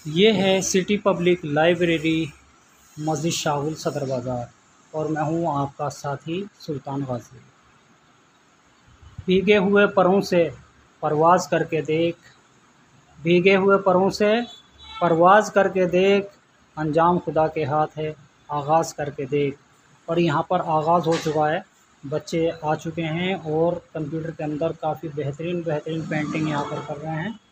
ये है city public library मस्जिद शाह गुल सदर बाज़ार और मैं हूँ आपका साथी सुल्तान गाजी। भीगे हुए परों से परवाज़ करके देख, भीगे हुए परों से परवाज़ करके देख, अंजाम खुदा के हाथ है आगाज़ करके देख। और यहाँ पर आगाज़ हो चुका है, बच्चे आ चुके हैं और कंप्यूटर के अंदर काफ़ी बेहतरीन पेंटिंग यहाँ पर कर रहे हैं।